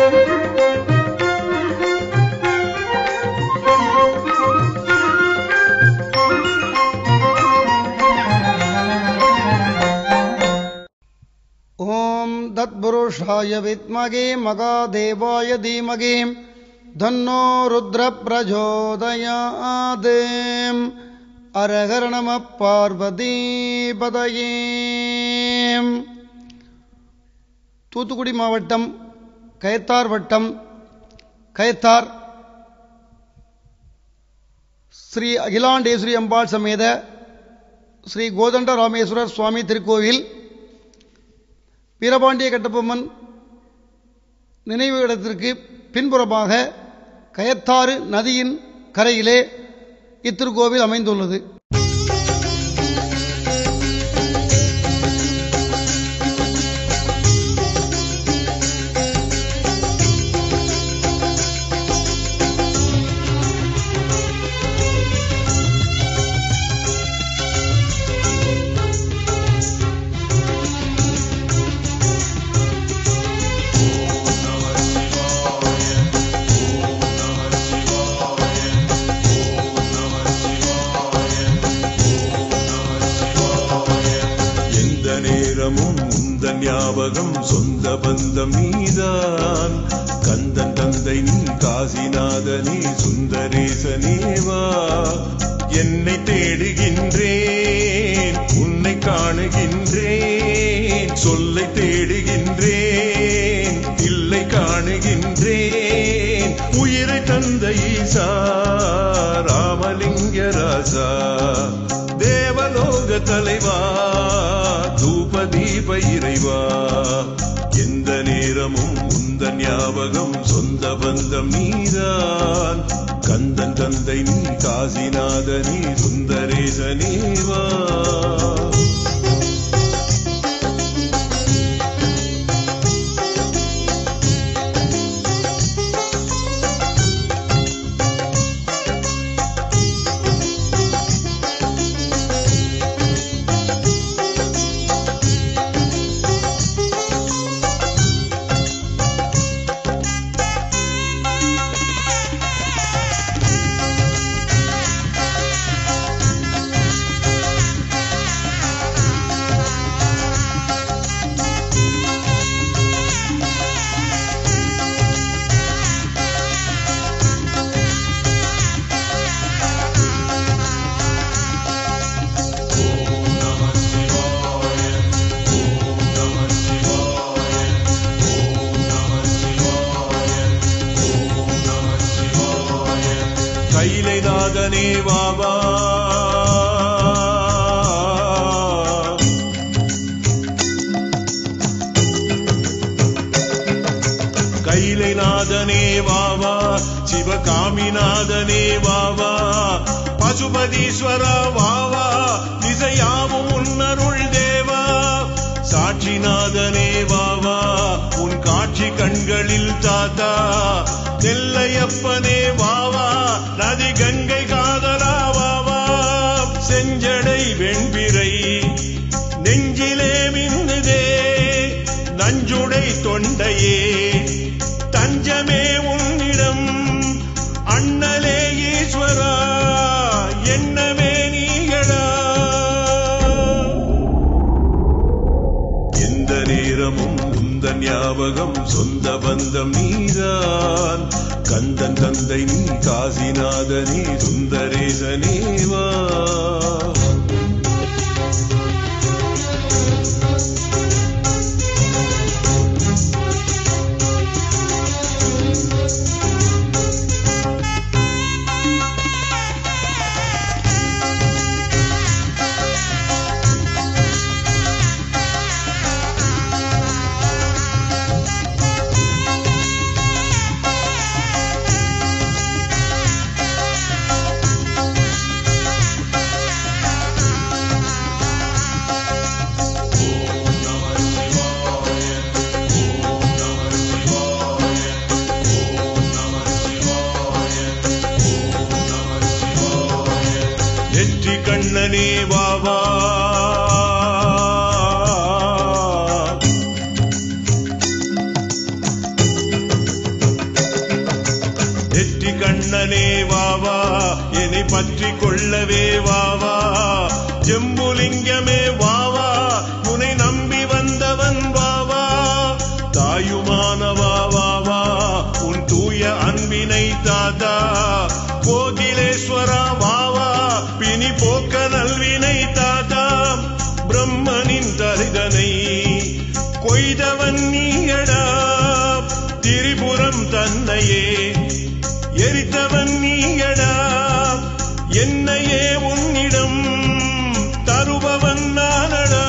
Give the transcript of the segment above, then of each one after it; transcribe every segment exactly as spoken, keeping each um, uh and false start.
तत्पुरुषाय विद्महे महादेवाय धीमहि तन्नो रुद्र प्रचोदयात्. हर हर नमः பார்வதிபதையே. தூத்துக்குடி மாவட்டம் கயத்தார் வட்டம் கயத்தார் ஸ்ரீ அகிலாண்டேஸ்வரி அம்பாள் சமேத ஸ்ரீ கோதண்ட ராமேஸ்வரர் சுவாமி திருக்கோவில் வீரபாண்டிய கட்டபொம்மன் நினைவு இடத்திற்கு பின்புறமாக கயத்தாறு நதியின் கரையிலே இத்திருக்கோவில் அமைந்துள்ளது. ஞாபகம் சொந்த பந்தம் நீதான் கந்தன் தந்தை நீ காசிநாதனே சுந்தரேசனேவா. என்னை தேடுகின்றேன் உன்னை காணுகின்றேன் சொல்லை தேடுகின்றேன் இல்லை காணுகின்றேன் உயிரை தந்த ஈசா ராமலிங்க ராசா தேவலோக தலைவா தூபதீப இறைவா. எந்த நேரமும் உந்தன் ஞாபகம் சொந்த பந்தம் நீதான் கந்தன் தந்தை நீ காசிநாதனே சுந்தரேசனேவா. கைலைநாதனே வாவா கைலைநாதனே வாவா சிவகாமிநாதனே வாவா பசுபதீஸ்வர வாவா திசையாவும் உன்னருள் தேவா. சாட்சிநாதனே வாவா உன் காட்சி கண்களில் தாத்தா. நெல்லையப்பனே வாவா நதி கங்கை காதலா வாவா. செஞ்சடை வெண்பிறை நெஞ்சிலே மின்னுதே நஞ்சுடை தொண்டையே தஞ்சமே உன்னிடம் அண்ணலே ஈஸ்வரா என்னமே நீகளா. எந்த நேரமும் உந்தன் ஞாபகம் சொந்த பந்தம் நீதான் கந்தன் தந்தை நீ காசிநாதனே சுந்தரேசனேவா. கண்ணனே வாவா கண்ணனே வாவா என்னை பற்றி கொள்ளவே வாவா ஜம்புலிங்கமே வாவா உன்னை நம்பி வந்தவன் வாவா தாயுமானவா வாவா உன் தூய அன்பினை தாதா கோகிலேஸ்வரா வாவா பிணி போக்க நல்வினை தாதா பிரம்மனின் தரிதனை கொய்தவன் நீயடா திரிபுரம் தன்னையே எரித்தவன் நீயடா என்னையே உன்னிடம் தருபவன் நானடா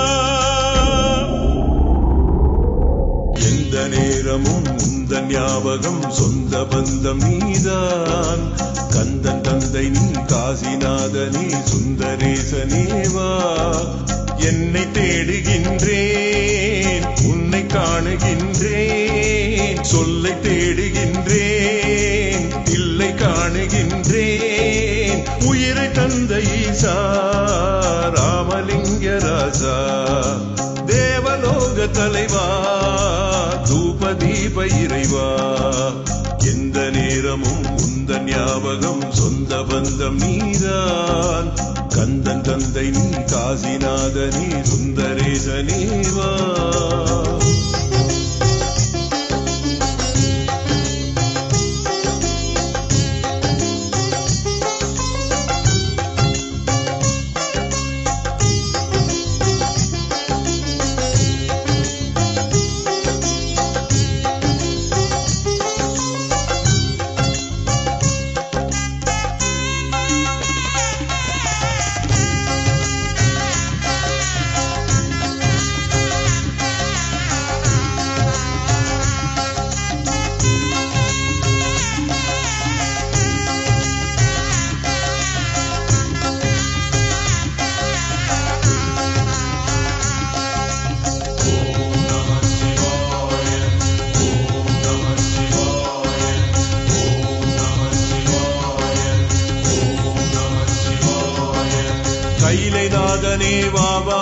எந்த நேரமும் உந்தன் ஞாபகம் சொந்த பந்தம் நீதான் கந்தன் தந்தை நீ காசிநாதனே சுந்தரேசனேவா என்னை தேடுகின்றேன் உன்னை காணுகின்றேன் சொல்லை தேடுகின்றேன் இல்லை காணுகின்றேன் உயிரை தந்த ஈசா ராமலிங்க ராஜா தேவலோக தலைவா தூப தீப இறைவா எந்த நேரமும் உந்தன் ஞாபகம் சொந்த பந்தம் நீதான் கந்தன் தந்தை நீ காசிநாதனே சுந்தரேசனேவா கைலைநாதனே வாவா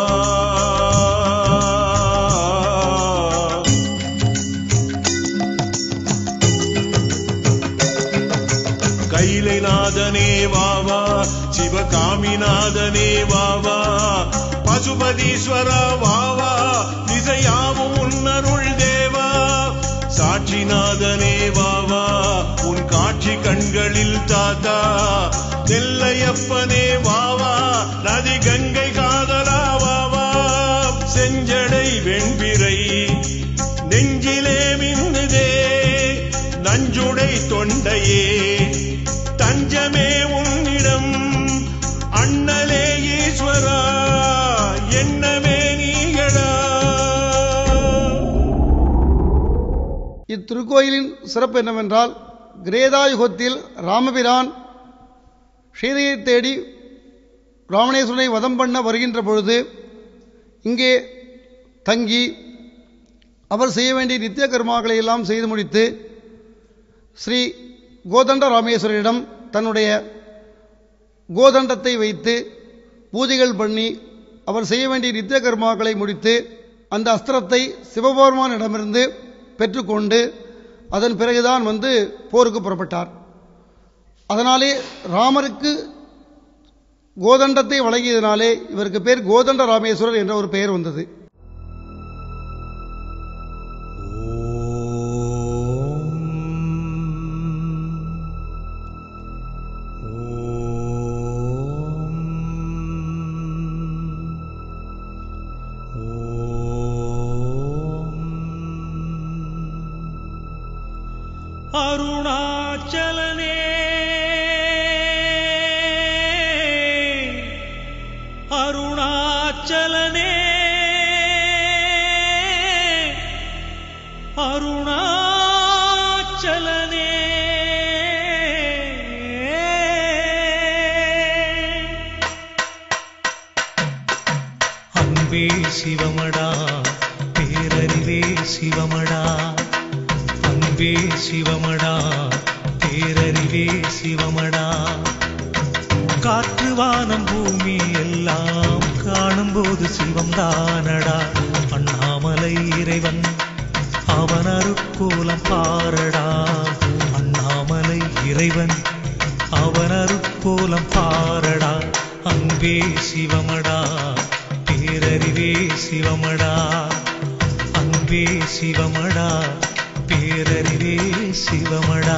கைலைநாதனே வாவா சிவகாமிநாதனே வாவா பசுபதீஸ்வரா வாவா திசையாவும் உன்னருள் தேவா சாட்சிநாதனே வாவா உன் காட்சி கண்களில் தாத்தா நெல்லையப்பனே வாவா நதி கங்கை காதலா வாவா செஞ்சடை வெண்பிறை நெஞ்சிலே மின்னுதே நஞ்சுடை தொண்டையே தஞ்சமே உன்னிடம் அண்ணலே ஈஸ்வரா என்னமே நீயடா இத்திருக்கோயிலின் சிறப்பு என்னவென்றால் கிரேதாயுகத்தில் ராமபிரான் சீதையை தேடி ராவணேஸ்வரனை வதம் பண்ண வருகின்ற பொழுது இங்கே தங்கி அவர் செய்ய வேண்டிய நித்திய கர்மாக்களை எல்லாம் செய்து முடித்து ஸ்ரீ கோதண்ட ராமேஸ்வரரிடம் தன்னுடைய கோதண்டத்தை வைத்து பூஜைகள் பண்ணி அவர் செய்ய வேண்டிய நித்திய கர்மாக்களை முடித்து அந்த அஸ்திரத்தை சிவபெருமானிடமிருந்து பெற்றுக்கொண்டு அதன் பிறகுதான் வந்து போருக்கு புறப்பட்டார். அதனாலே ராமருக்கு கோதண்டத்தை வழங்கியதனாலே இவருக்கு பேர் கோதண்ட ராமேஸ்வரர் என்ற ஒரு பெயர் வந்தது. அருணாச்சலனே அருணாச்சலனே அருணாச்சலனே அன்பே சிவமடா பேரறிவே சிவமடா அன்பே சிவமடா பேரறிவே சிவமடா காற்று வானம் பூமி எல்லாம் காணும்போது சிவம் தானடா அண்ணாமலை இறைவன் அவன் அருக்கோலம் பாரடா அண்ணாமலை இறைவன் அவன் அருட்கோலம் பாரடா. அன்பே சிவமடா பேரறிவே சிவமடா. அன்பே சிவமடா பேரறிவே சிவமடா.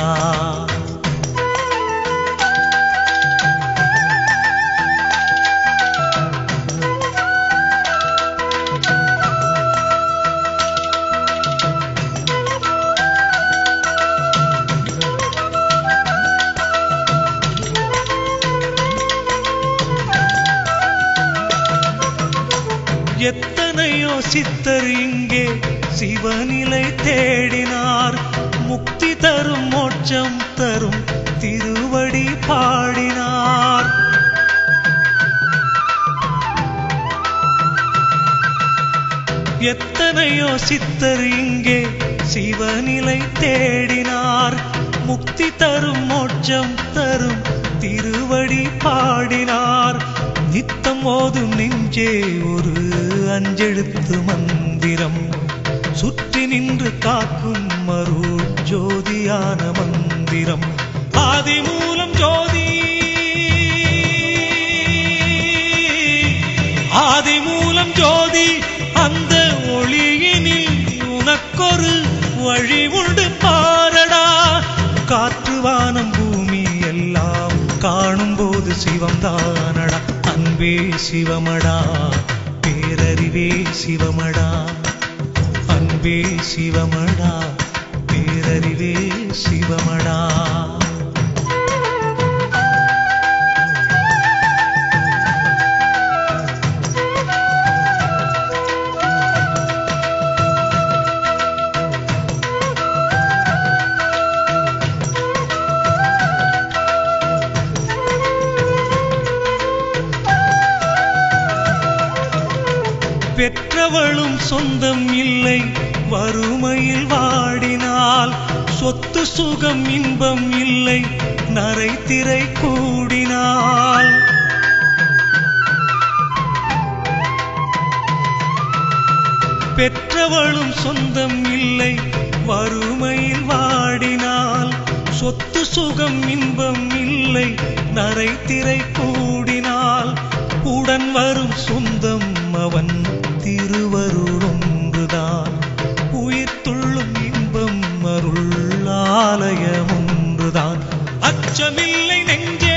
எத்தனையோ சித்தர் இங்கே சிவநிலை தேடினார். முக்தி தரும் மோட்சம் தரும் திருவடி பாடினார். எத்தனையோ சித்தர் இங்கே சிவநிலை தேடினார். முக்தி தரும் மோட்சம் தரும் திருவடி பாடினார். நித்தம் ஓதும் நெஞ்சே ஒரு அஞ்செழுத்து மந்திரம் சுற்றி நின்று காக்கும் அருள் ஜோதியான மந்திரம். ஆதி மூலம் ஜோதி ஆதி மூலம் ஜோதி. அந்த ஒளியினில் உனக்கொரு வழி உண்டு பாரடா. காற்று வானம் பூமி எல்லாம் காணும் போது சிவம் தானடா. அன்பே சிவமடா பேரறிவே சிவமடா. அன்பே சிவமடா பேரறிவே சிவமடா. பெற்றவளும் சொந்தம் இல்லை வறுமையில் வாடினால். சொத்து சுகம் இன்பம் இல்லை நரை திரை கூடினால். பெற்றவளும் சொந்தம் இல்லை வறுமையில் வாடினால். சொத்து சுகம் இன்பம் இல்லை நரை திரை கூடினால். உடன் வரும் சொந்தம் அவன் திருவருளொன்றுதான். உயிர் துள்ளும் இன்பம் அருள் ஆலயம் ஒன்றுதான். அச்சமில்லை நெஞ்சே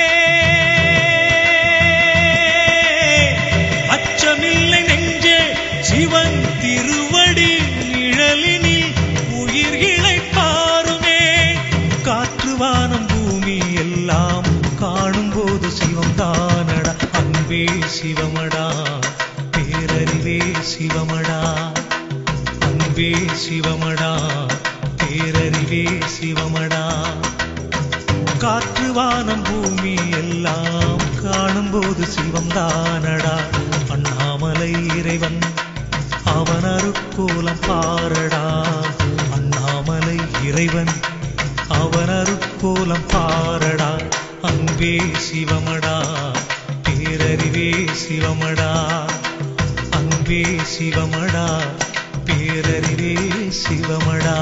அச்சமில்லை நெஞ்சே. சிவன் திருவடி நிழலினில் உயிர் இளைப்பாருமே. காற்று வானம் பூமி எல்லாம் காணும் போது சிவம் தானடா. அன்பே சிவமடா பேரறிவே சிவமடா. அன்பே சிவமடா பேரறிவே சிவமடா. காற்று வானம் பூமி எல்லாம் காணும் போது சிவம் தானடா. அண்ணாமலை இறைவன் அவன் அருட்கோலம் பாரடா. அண்ணாமலை இறைவன் அவன் அருட்கோலம் பாரடா. அன்பே சிவமடா பேரறிவே சிவமடா. அன்பே சிவமடா பேரறிவே சிவமடா.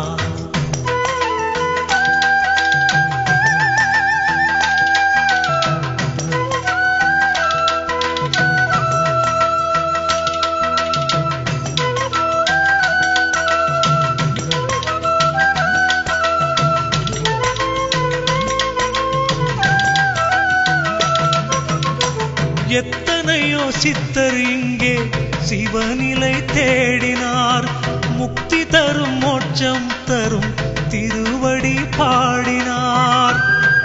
எத்தனையோ சித்தர் இங்கே சிவநிலை தேடினார். முக்தி தரும் மோட்சம் தரும் திருவடி பாடினார்.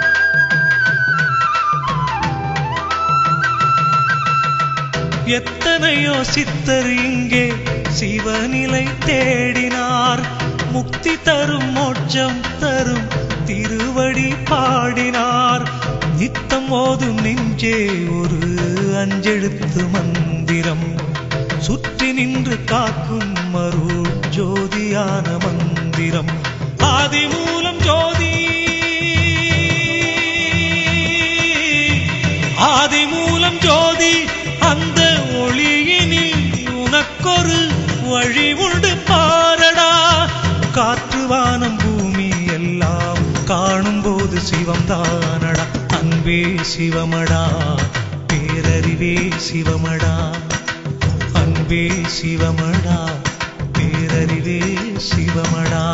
எத்தனையோ சித்தர் இங்கே சிவநிலை தேடினார். முக்தி தரும் மோட்சம் தரும் திருவடி பாடினார். நித்தம் ஓதும் நெஞ்சே ஒரு அஞ்செழுத்து மந்திரம் சுற்றி நின்று காக்கும் அருள் ஜோதியான மந்திரம். ஆதி மூலம் ஜோதி ஆதி மூலம் ஜோதி. அந்த ஒளியினில் உனக்கொரு வழி உண்டு பாரடா. காற்று வானம் பூமி எல்லாம் காணும் போது காணும்போது சிவம் தானடா. அன்பே சிவமடா, பேரறிவே சிவமடா. அன்பே சிவமடா, பேரறிவே சிவமடா.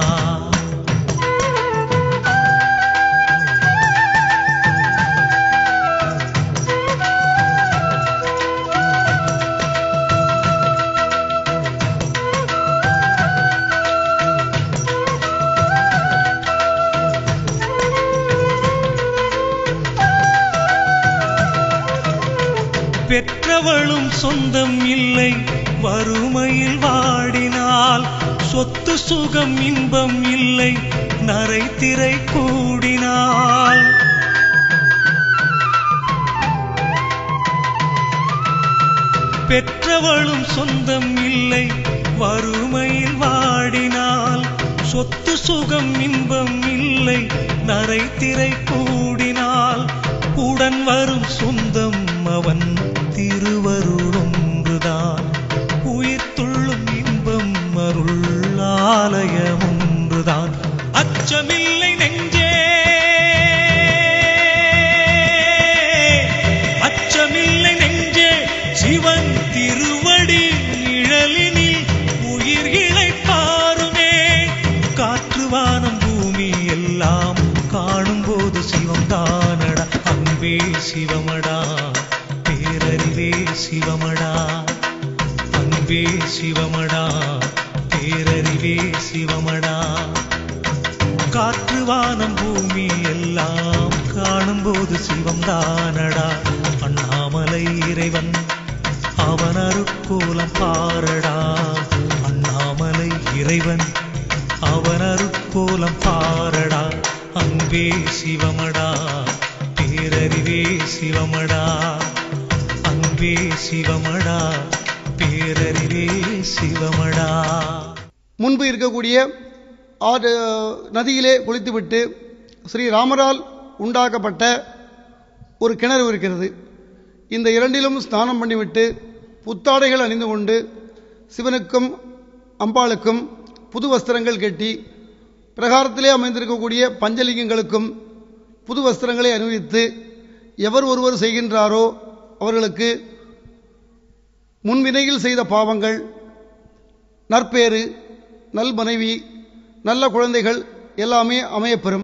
பெற்றவளும் சொந்தம் இல்லை, வறுமையில் வாடினால். சொத்து சுகம் இன்பம் இல்லை, நரை திரை கூடினால். பெற்றவளும் சொந்தம் இல்லை, வறுமையில் வாடினால். சொத்து சுகம் இன்பம் இல்லை, நரை திரை கூடினால். உடன் வரும் சொந்தம் அவன் திருவருளொன்றுதான். உயிர் துள்ளும் இன்பம் அருள் ஆலயம் ஒன்றுதான். அச்சமில்லை நெஞ்சே, அச்சமில்லை நெஞ்சே, சிவன் திருவடி நிழலினில் உயிர் இளைப்பாருமே. காற்று வானம் பூமி எல்லாம் காணும்போது சிவம் தானடா. அன்பே சிவமடா, பேரறிவே சிவமடா. அன்பே சிவமடா, பேரறிவே சிவமடா. காற்று வானம் பூமி எல்லாம் காணும்போது சிவம் தானடா. அண்ணாமலை இறைவன் அவன் அருட்கோலம் பாரடா. அண்ணாமலை இறைவன் அவன் அருட்கோலம் பாரடா. அன்பே சிவமடா, பேரறிவே சிவமடா. அன்பே சிவமடா, பேரறிவே சிவமடா. முன்பு இருக்கக்கூடிய ஆறு நதியிலே குளித்துவிட்டு ஸ்ரீ ராமரால் உண்டாக்கப்பட்ட ஒரு கிணறு இருக்கிறது. இந்த இரண்டிலும் ஸ்நானம் பண்ணிவிட்டு புத்தாடைகள் அணிந்து கொண்டு சிவனுக்கும் அம்பாளுக்கும் புது வஸ்திரங்கள் கட்டி பிரகாரத்திலே அமைந்திருக்கக்கூடிய பஞ்சலிங்கங்களுக்கும் புது வஸ்திரங்களை அணிவித்து எவர் ஒருவர் செய்கின்றாரோ அவர்களுக்கு முன்வினையில் செய்த பாவங்கள், நற்பேறு, நல் மனைவி, நல்ல குழந்தைகள் எல்லாமே அமையப்பெறும்.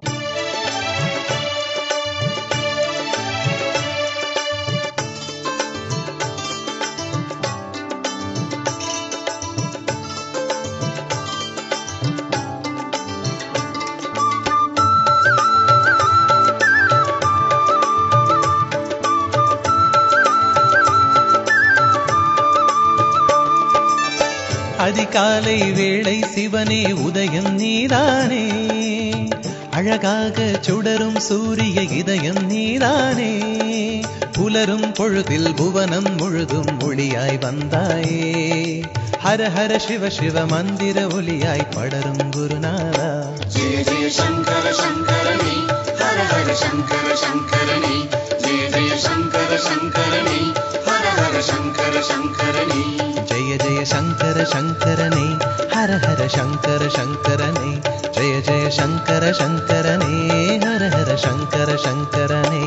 அதிகாலை வேளை சிவனே உதயம் நீதானே. அழகாக சுடரும் சூரிய இதயம் நீதானே. புலரும் பொழுதில் புவனம் முழுதும் ஒளியாய் வந்தாயே. ஹர ஹர சிவ சிவ மந்திர ஒளியாய் படரும் குருநாதா. ஜெய ஜெய சங்கர சங்கரனே, ஹர ஹர சங்கர சங்கரனே. ஜெய ஜெய சங்கர சங்கரனே, ஹர ஹர சங்கர சங்கரனே. ஜெய ஜெய சங்கர சங்கரனே, ஹர ஹர சங்கர சங்கரனே. ஜெய ஜெய சங்கர சங்கரனே, ஹர ஹர சங்கர சங்கரனே.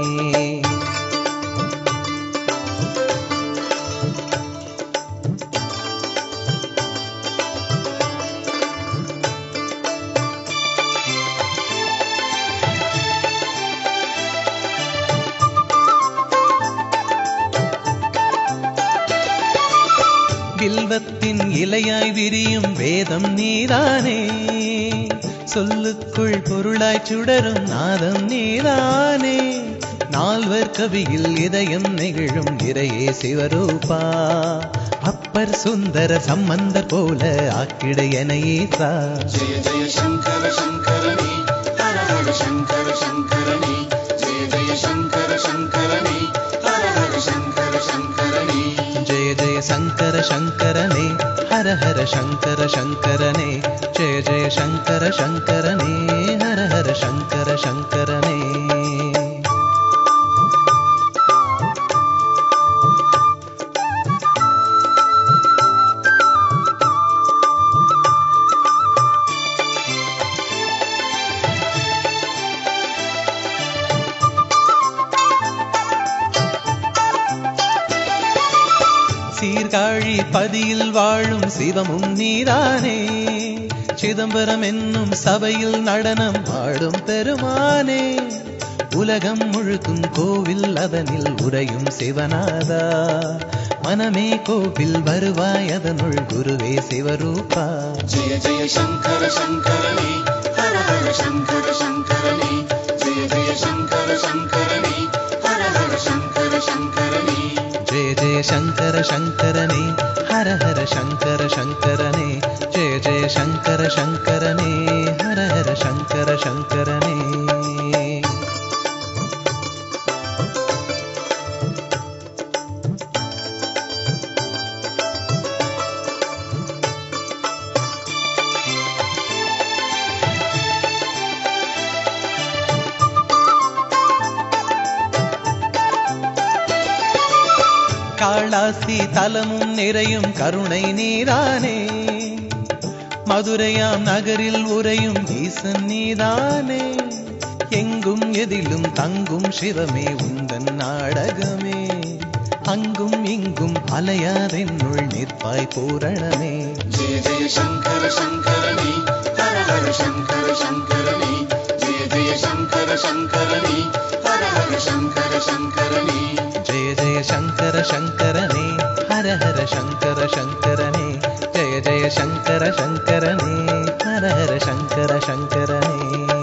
வில்வத்தின் இலையாய் விரியும் வேதம் நீதானே. சொல்லுக்குள் பொருளாய் சுடரும் நாதம் நீதானே. நால்வர் கவியில் இதயம் நெகிழும் இறையே சிவரூபா. அப்பர் சுந்தர சம்பந்தர் போல ஆக்கிட எனையேசா. ஜெய ஜெய சங்கர சங்கரனே, ஹர ஹர சங்கர சங்கரனே. ஜெய ஜெய சங்கர சங்கரனே, ஹர ஹர சங்கர சங்கரனே. ஜெய ஜெய சங்கர சங்கரனே, ஹர ஹர சங்கர சங்கரனே. ஜெய ஜெய சங்கர சங்கரனே, ஹர ஹர சங்கர சங்கரனே. சீர்காழி பதியில் வாழும் சிவமும் நீதானே சிதம்பரம் என்னும் சபையில் நடனம் ஆடும் பெருமானே உலகம் முழுக்கும் கோவில் அதனில் உறையும் சிவநாதா மனமே கோவில் வருவாய் அதனுள் குருவே சிவரூபா ஜெய ஜெய சங்கர சங்கரனே ஹர ஹர சங்கர சங்கரனே ஜெய ஜெய சங்கர சங்கரனே ஹர ஹர சங்கர சங்கரனே ஜெய ஜெய சங்கர சங்கரனே ஹர ஹர சங்கர சங்கரனே ஜெய ஜெய சங்கர சங்கரனே ஹர ஹர சங்கர சங்கரனே காளாசி தலமும் நிறையும் கருணை நீதானே மதுரையாம் நகரில் உறையும் ஈசன் நீதானே எங்கும் எதிலும் தங்கும் சிவமே உந்தன் நாடகமே அங்கும் இங்கும் அலையாதென்னுள் நிற்பாய் பூரணமே ஜெய ஜெய சங்கர சங்கரனே ஹர ஹர சங்கர சங்கரனே ஜெய ஜெய சங்கர சங்கரனே ஹர ஹர சங்கர சங்கரனே ஜெய ஜெய சங்கர சங்கரனே ஹர ஹர சங்கர சங்கரனே ஜெய ஜெய சங்கர சங்கரனே ஹர ஹர சங்கர சங்கரனே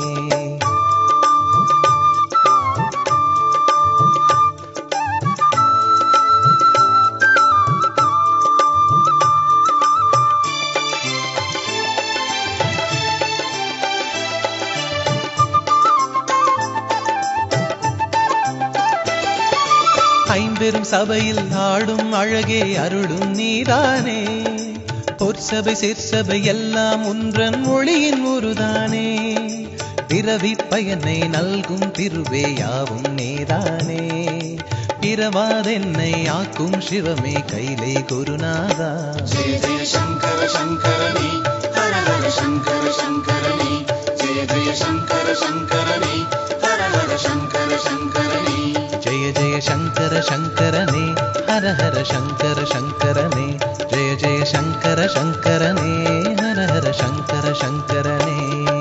ஐம்பெரும் சபையில் ஆடும் அழகே அருளும் நீதானே பொற்சபை சிற்சபை எல்லாம் ஒன்றன் மொழியின் உருதானே பிறவி பயனை நல்கும் திருவே யாவும் நீதானே பிறவாதென்னை ஆக்கும் சிவமே கைலை குருநாதா ஜெய ஜெய சங்கர சங்கரனே ஹர ஹர சங்கர சங்கரனே ஜெய ஜெய சங்கர சங்கரனே ஹர ஹர சங்கர சங்கரனே ஜெய ஜெய சங்கர சங்கரனே ஹர ஹர சங்கர சங்கரனே ஜெய ஜெய சங்கர சங்கரனே ஹர ஹர சங்கர சங்கரனே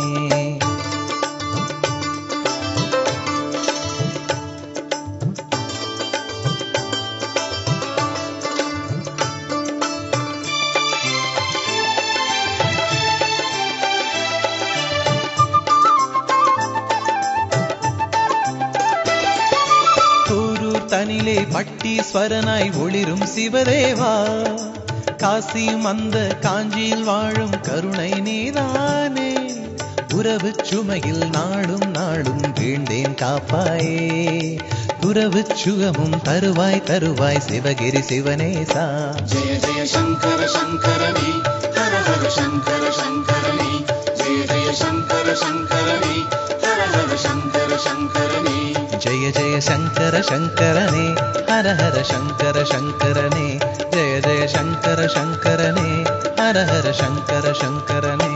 தனிலே பட்டீஸ்வரனாய் ஒளிரும் சிவதேவா காசியும் அந்த காஞ்சியில் வாழும் கருணை நீதானே உறவு சுமையில் நாடும் நாடும் வீழ்ந்தேன் காப்பாயே துறவு சுகமும் தருவாய் தருவாய் சிவகிரி சிவனேசா ஜெய ஜெய சங்கர சங்கரனே ஹர ஹர சங்கர சங்கரனே ஜெய ஜெய சங்கர சங்கரனே ஹர ஹர சங்கர சங்கரனே ஜெய ஜெய சங்கர சங்கரனே ஹர ஹர சங்கர சங்கரனே ஜெய ஜெய சங்கர சங்கரனே ஹர ஹர சங்கர சங்கரனே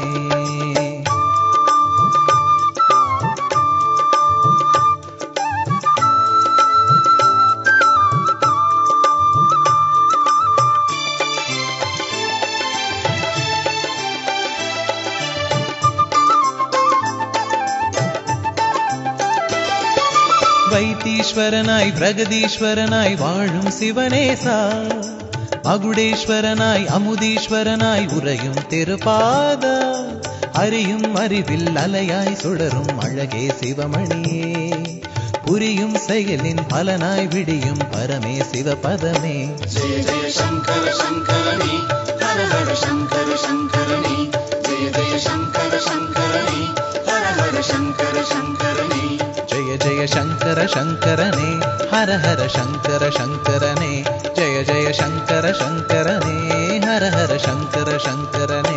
வைத்தீஸ்வரனாய் பிரகதீஸ்வரனாய் வாழும் சிவனேசா மகுடேஸ்வரனாய் அமுதீஸ்வரனாய் உறையும் திருப்பாதா அறியும் அறிவில் அலையாய் சுடரும் அழகே சிவமணியே புரியும் செயலின் பலனாய் விடியும் பரமே சிவபதமே ஜெய ஜெய சங்கர சங்கரனே ஹர ஹர சங்கர சங்கரனே ஜெய ஜெய சங்கர சங்கரனே ஹர ஹர சங்கர சங்கரனே ஜெய ஜெய சங்கர சங்கரனே ஹர ஹர சங்கர சங்கரனே ஜெய ஜெய சங்கர சங்கரனே ஹர ஹர சங்கர சங்கரனே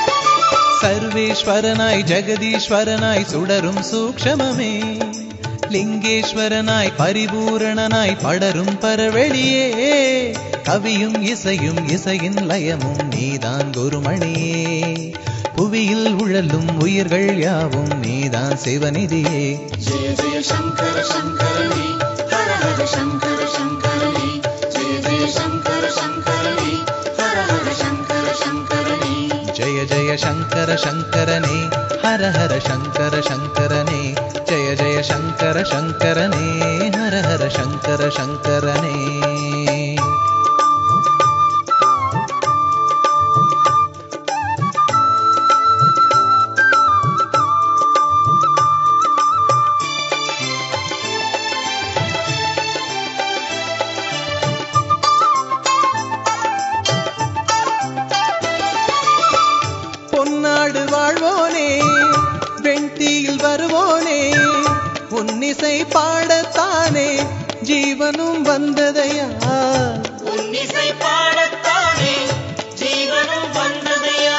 சர்வேஸ்வரனாய் ஜெகதீஸ்வரனாய் சுடரும் சூக்ஷமமே லிங்கேஸ்வரனாய் பரிபூரணனாய் படரும் பரவெளியே கவியும் இசையும் இசையின் லயமும் நீதான் குருமணியே புவியில் உழலும் உயிர்கள் யாவும் நீதான் சிவநிதியே ஜெய ஜெய சங்கர சங்கரனே ஹர ஹர சங்கர சங்கரனே ஜெய ஜெய சங்கர சங்கரனே ஹர ஹர சங்கர சங்கரனே ஜெய ஜெய சங்கர சங்கரனே ஹர ஹர சங்கர சங்கரனே ஜெய ஜெய சங்கர சங்கரனே ஹர ஹர சங்கர சங்கரனே பொன்னாடு வாழ்வோனே வெண்தீயில் வருவோனே உன்னிசை பாடத்தானே ஜீவனும் வந்ததையா உன்னிசை பாடத்தானே ஜீவனும் வந்ததையா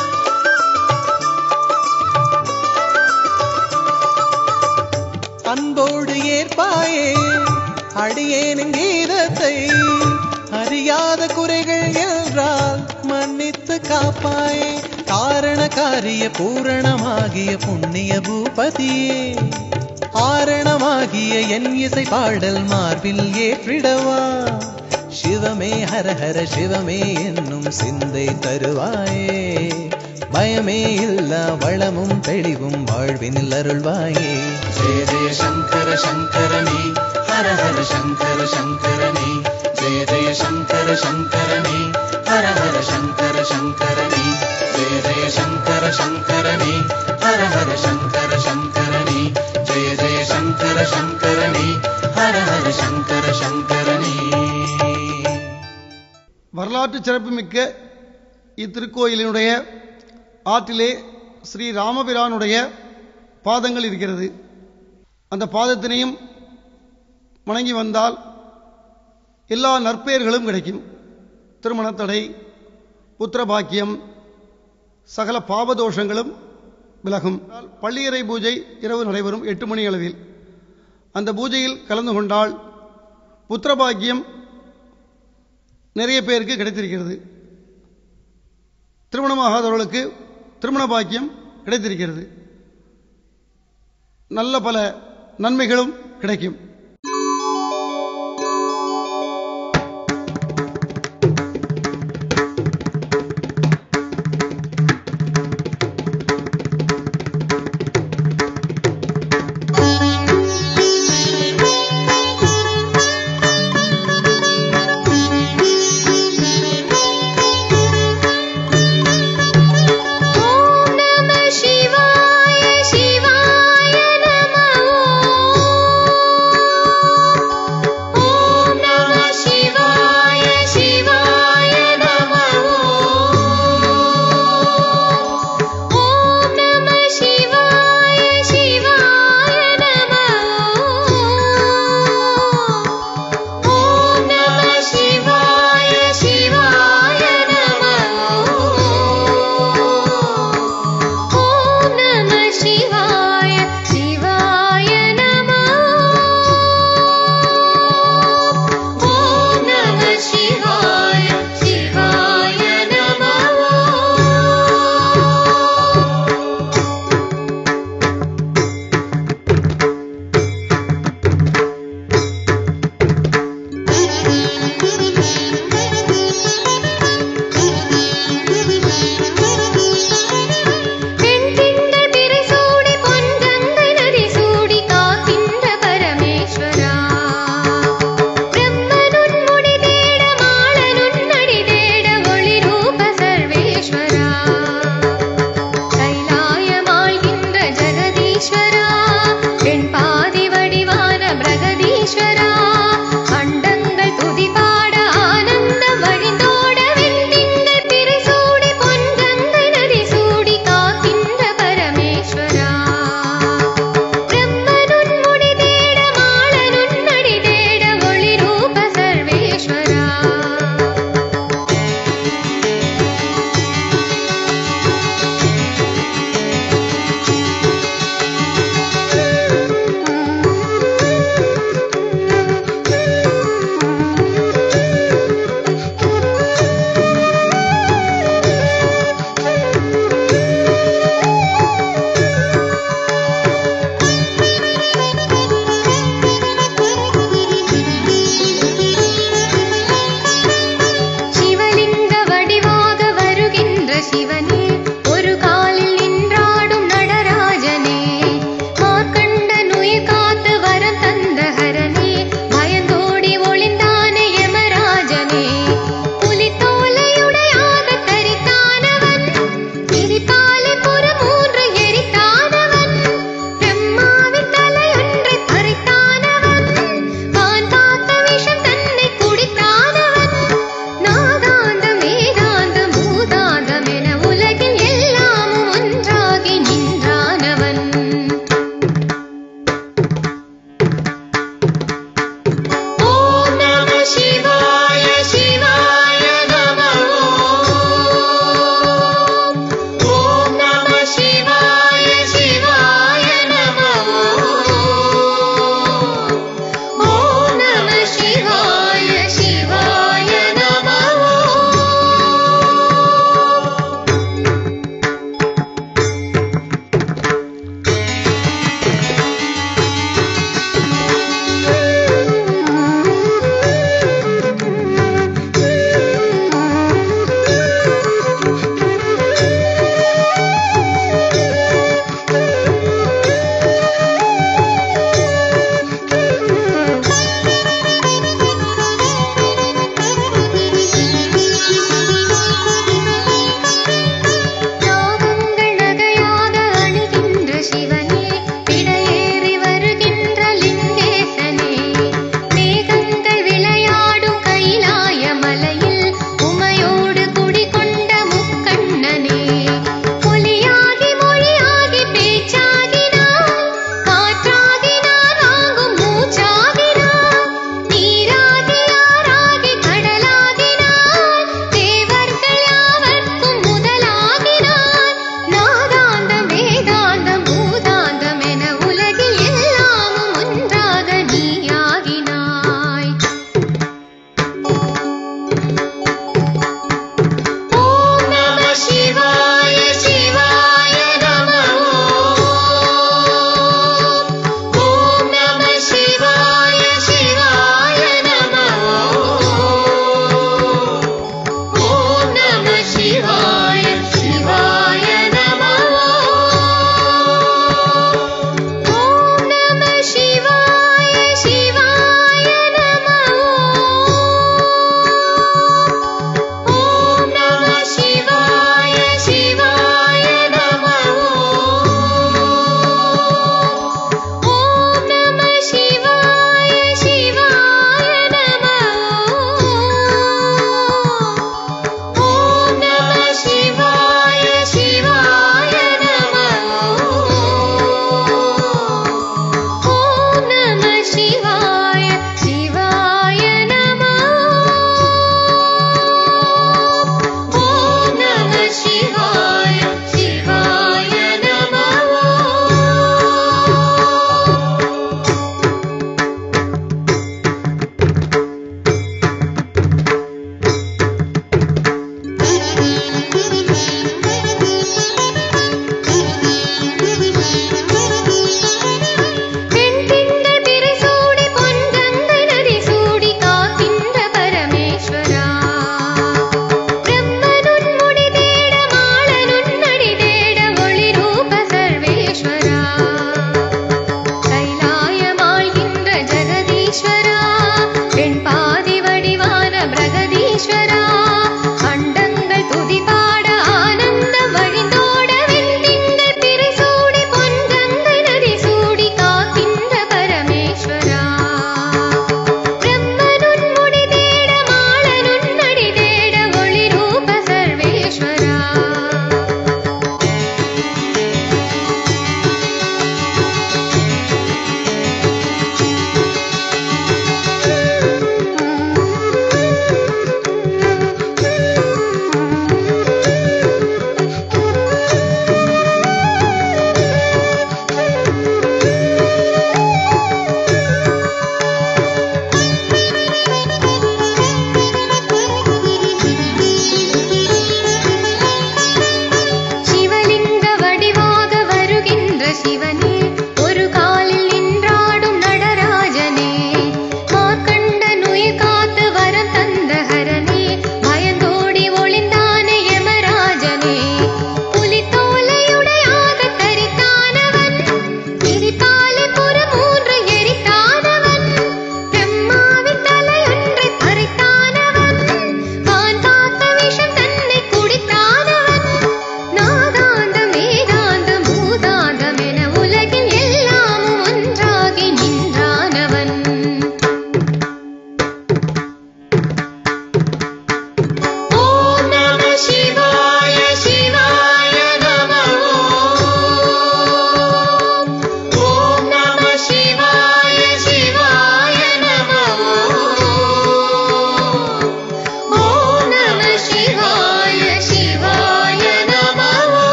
அன்போடு ஏற்பாயே அடியேனும் கீதத்தை அறியாத குறைகள் என்றால் மன்னித்து காப்பாயே காரண காரிய பூரணமாகிய புண்ணிய பூபதியே ஆரணமாகிய என் இசை பாடல் மார்பில் ஏற்றிடவா சிவமே ஹர ஹர சிவமே என்னும் சிந்தை தருவாயே பயமே இல்லா வளமும் தெளிவும் வாழ்வினில் அருள்வாயே ஜெய ஜெய சங்கர சங்கரனே ஹர ஹர சங்கர சங்கரனே ஜெய ஜெய சங்கர சங்கரனே ஹர ஹர சங்கர சங்கரனே ஜெய ஜெய சங்கர சங்கரனே ஹர ஹர சங்கர சங்கரனே ஜெய ஜெய சங்கர சங்கரனே ஹர ஹர சங்கர சங்கரனே. வரலாற்று சிறப்புமிக்க இத்திருக்கோயிலினுடைய ஆற்றிலே ஸ்ரீ ராமபிரானுடைய பாதங்கள் இருக்கிறது. அந்த பாதத்தினையும் வணங்கி வந்தால் எல்லா நற்பெயர்களும் கிடைக்கும். திருமணத்தடை, புத்திர பாக்கியம், சகல பாபதோஷங்களும் விலகும். பள்ளியறை பூஜை இரவு நடைபெறும் எட்டு மணி அளவில். அந்த பூஜையில் கலந்து கொண்டால் புத்திர பாக்கியம் நிறைய பேருக்கு கிடைத்திருக்கிறது. திருமணமாகாதவர்களுக்கு திருமண பாக்கியம் கிடைத்திருக்கிறது. நல்ல பல நன்மைகளும் கிடைக்கும். ஓம் நம சிவாய சிவாய நம ஓம் சிவனே